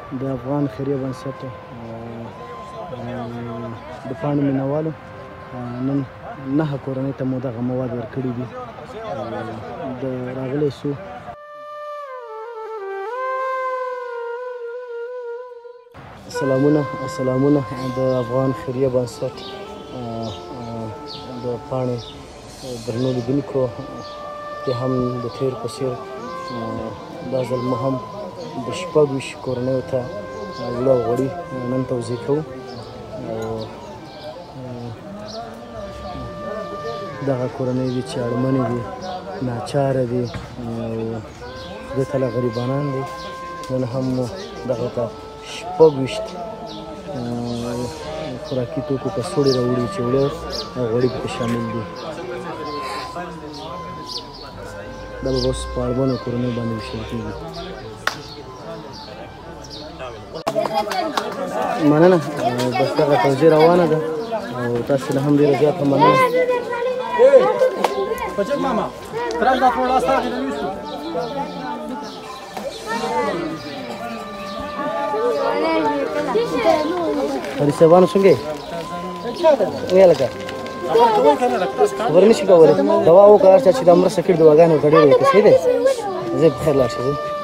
د افغان خیریه بنسټ د پاڼې مینوالو نن 9 کورنۍ ته مو دغه مواد ورکړي دي. د راغلی سو سلامونه د افغان خیریه بنسټ د پاڼې درنو لیدونکو کې هم د تیر په څېر دا ځل مو هم د 26 کورنیو ته وړه غوړي نن توضیح کوو. دغه کورنۍ دي چې اړمنې دي، ناچاره دي او خدای تعالی غریبانان دي. نن هم دغه ته 26 خوراکي توکو کڅوړې راوړي چې وړه او غوړي پکې شامل دي. دا به اوس په اړمنو کورنیو باندې ویشل کېږي. مننه، بس دغه توضیح روانه ده او تاسو له هم ډېره زیاته مننه. حاجي صاحبانو څنګه یې؟ ویې لکه خبر نه شي کولی. دوا وکړه هر چا چې دا مرسته کړې دواګانې ورته ډېرې وکړي. صحیح دی؟ زه بخیر لاړ شم.